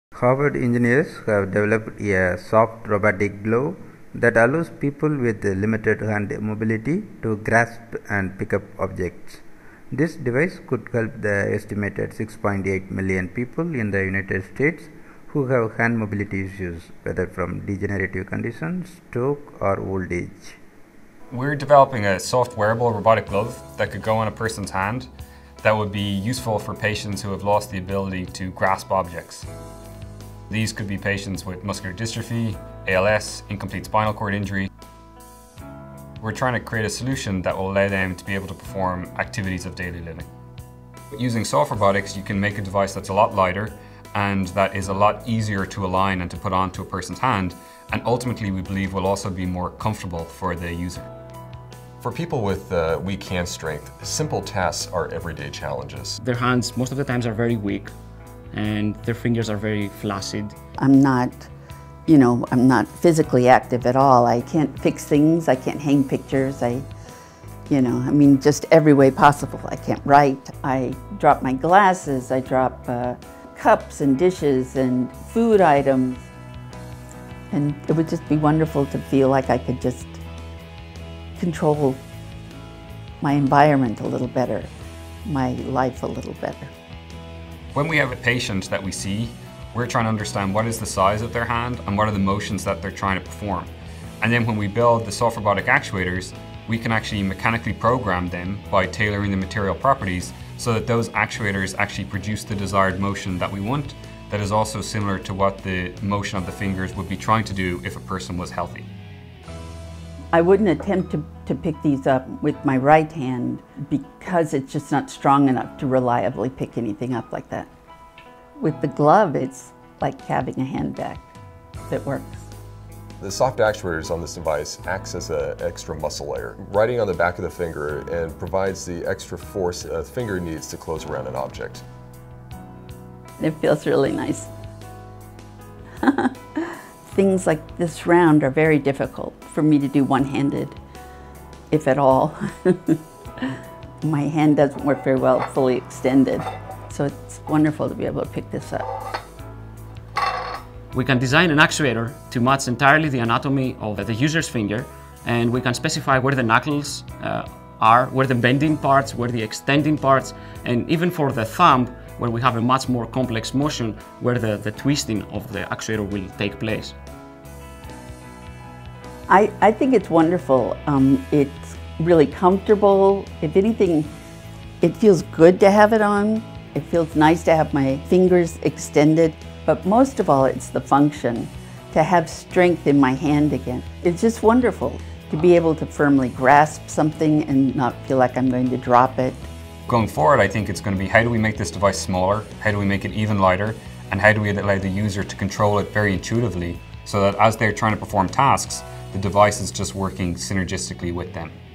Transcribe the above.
Harvard engineers have developed a soft robotic glove that allows people with limited hand mobility to grasp and pick up objects. This device could help the estimated 6.8 million people in the United States who have hand mobility issues, whether from degenerative conditions, stroke, or old age. We're developing a soft wearable robotic glove that could go on a person's hand that would be useful for patients who have lost the ability to grasp objects. These could be patients with muscular dystrophy, ALS, incomplete spinal cord injury. We're trying to create a solution that will allow them to be able to perform activities of daily living. Using soft robotics, you can make a device that's a lot lighter and that is a lot easier to align and to put onto a person's hand, and ultimately we believe will also be more comfortable for the user. For people with weak hand strength, simple tasks are everyday challenges. Their hands most of the times are very weak and their fingers are very flaccid. I'm not physically active at all. I can't fix things, I can't hang pictures, just every way possible. I can't write, I drop my glasses, I drop cups and dishes and food items. And it would just be wonderful to feel like I could just control my environment a little better, my life a little better. When we have a patient that we see, we're trying to understand what is the size of their hand and what are the motions that they're trying to perform. And then when we build the soft robotic actuators, we can actually mechanically program them by tailoring the material properties so that those actuators actually produce the desired motion that we want, that is also similar to what the motion of the fingers would be trying to do if a person was healthy. I wouldn't attempt to pick these up with my right hand because it's just not strong enough to reliably pick anything up like that. With the glove, it's like having a hand bag that works. The soft actuators on this device acts as an extra muscle layer, riding on the back of the finger, and provides the extra force a finger needs to close around an object. It feels really nice. Things like this round are very difficult for me to do one-handed, if at all. My hand doesn't work very well fully extended, so it's wonderful to be able to pick this up. We can design an actuator to match entirely the anatomy of the user's finger, and we can specify where the knuckles are, where the bending parts, where the extending parts, and even for the thumb, where we have a much more complex motion, where the twisting of the actuator will take place. I think it's wonderful. It's really comfortable. If anything, it feels good to have it on. It feels nice to have my fingers extended. But most of all, it's the function, to have strength in my hand again. It's just wonderful to be able to firmly grasp something and not feel like I'm going to drop it. Going forward, I think it's going to be how do we make this device smaller, how do we make it even lighter, and how do we allow the user to control it very intuitively so that as they're trying to perform tasks, the device is just working synergistically with them.